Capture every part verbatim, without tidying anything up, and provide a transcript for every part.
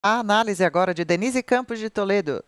A análise agora de Denise Campos de Toledo.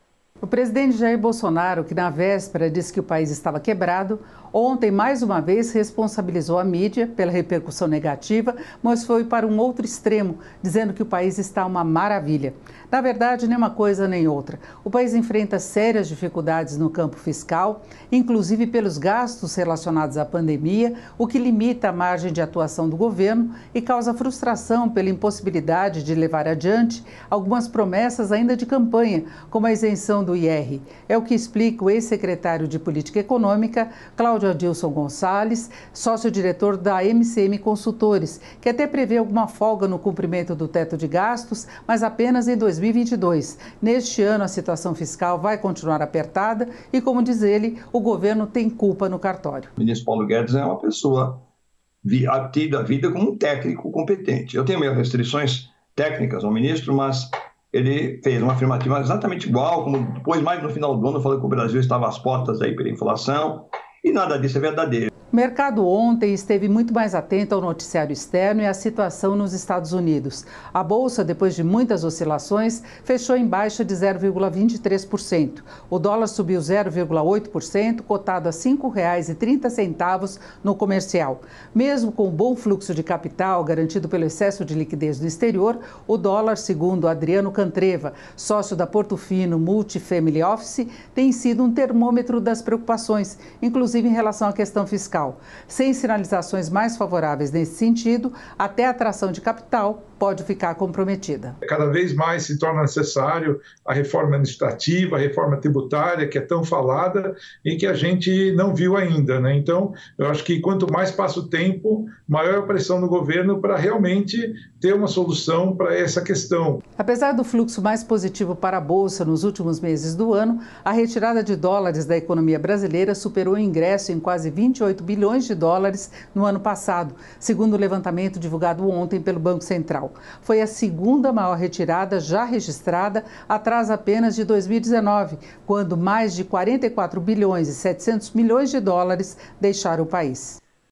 O presidente Jair Bolsonaro, que na véspera disse que o país estava quebrado, ontem mais uma vez responsabilizou a mídia pela repercussão negativa, mas foi para um outro extremo, dizendo que o país está uma maravilha. Na verdade, nem uma coisa nem outra. O país enfrenta sérias dificuldades no campo fiscal, inclusive pelos gastos relacionados à pandemia, o que limita a margem de atuação do governo e causa frustração pela impossibilidade de levar adiante algumas promessas ainda de campanha, como a isenção do I R. É o que explica o ex-secretário de Política Econômica, Cláudio Adilson Gonçalves, sócio-diretor da M C M Consultores, que até prevê alguma folga no cumprimento do teto de gastos, mas apenas em dois mil e vinte e dois. Neste ano, a situação fiscal vai continuar apertada e, como diz ele, o governo tem culpa no cartório. O ministro Paulo Guedes é uma pessoa tida a vida como um técnico competente. Eu tenho minhas restrições técnicas ao ministro, mas ele fez uma afirmativa exatamente igual, como depois, mais no final do ano, falou que o Brasil estava às portas da hiperinflação, e nada disso é verdadeiro. O mercado ontem esteve muito mais atento ao noticiário externo e à situação nos Estados Unidos. A bolsa, depois de muitas oscilações, fechou em baixa de zero vírgula vinte e três por cento. O dólar subiu zero vírgula oito por cento, cotado a cinco reais e trinta centavos no comercial. Mesmo com o bom fluxo de capital garantido pelo excesso de liquidez do exterior, o dólar, segundo Adriano Cantreva, sócio da Portofino Multifamily Office, tem sido um termômetro das preocupações, inclusive em relação à questão fiscal. Sem sinalizações mais favoráveis nesse sentido, até a atração de capital pode ficar comprometida. Cada vez mais se torna necessário a reforma administrativa, a reforma tributária, que é tão falada e que a gente não viu ainda, né? Então, eu acho que quanto mais passa o tempo, maior a pressão do governo para realmente ter uma solução para essa questão. Apesar do fluxo mais positivo para a Bolsa nos últimos meses do ano, a retirada de dólares da economia brasileira superou o ingresso em quase vinte e oito bilhões de dólares no ano passado, segundo o levantamento divulgado ontem pelo Banco Central. Foi a segunda maior retirada já registrada, atrás apenas de dois mil e dezenove, quando mais de quarenta e quatro bilhões e setecentos milhões de dólares deixaram o país.